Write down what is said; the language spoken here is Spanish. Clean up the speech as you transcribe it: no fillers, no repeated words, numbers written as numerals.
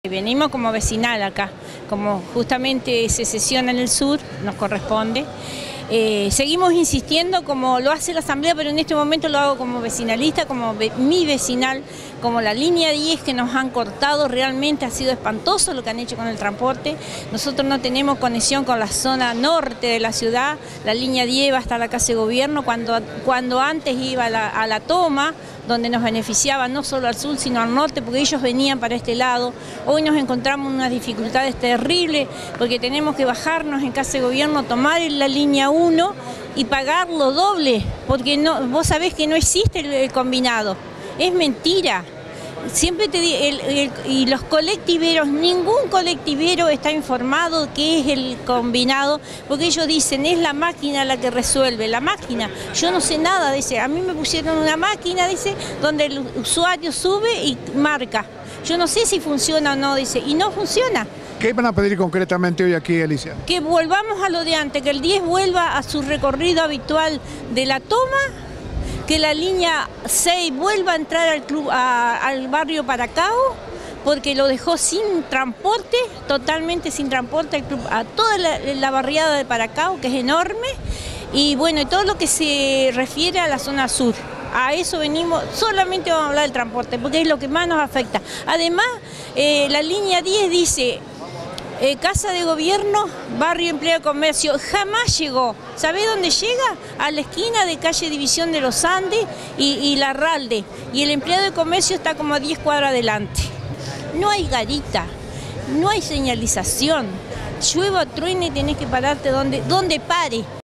Venimos como vecinal acá, como justamente se sesiona en el sur, nos corresponde. Seguimos insistiendo como lo hace la Asamblea, pero en este momento lo hago como vecinalista, como mi vecinal, como la línea 10 que nos han cortado, realmente ha sido espantoso lo que han hecho con el transporte. Nosotros no tenemos conexión con la zona norte de la ciudad, la línea 10 va hasta la Casa de Gobierno, cuando antes iba a la toma, donde nos beneficiaba no solo al sur, sino al norte, porque ellos venían para este lado. Hoy nos encontramos unas dificultades terribles, porque tenemos que bajarnos en Casa de Gobierno, tomar la línea 1 y pagarlo doble, porque no, vos sabés que no existe el combinado, es mentira. Siempre te digo, y los colectiveros, ningún colectivero está informado qué es el combinado, porque ellos dicen, es la máquina la que resuelve, la máquina. Yo no sé nada, dice, a mí me pusieron una máquina, dice, donde el usuario sube y marca. Yo no sé si funciona o no, dice, y no funciona. ¿Qué van a pedir concretamente hoy aquí, Alicia? Que volvamos a lo de antes, que el 10 vuelva a su recorrido habitual de la toma, que la línea 6 vuelva a entrar al barrio Paracao, porque lo dejó sin transporte, totalmente sin transporte, a toda la barriada de Paracao, que es enorme, y bueno, y todo lo que se refiere a la zona sur. A eso venimos, solamente vamos a hablar del transporte, porque es lo que más nos afecta. Además, la línea 10 dice, Casa de Gobierno, Barrio Empleo y Comercio, jamás llegó. ¿Sabés dónde llega? A la esquina de calle División de los Andes y Larralde. Y el empleado de comercio está como a 10 cuadras adelante. No hay garita, no hay señalización. Llueva o truene y tenés que pararte donde pare.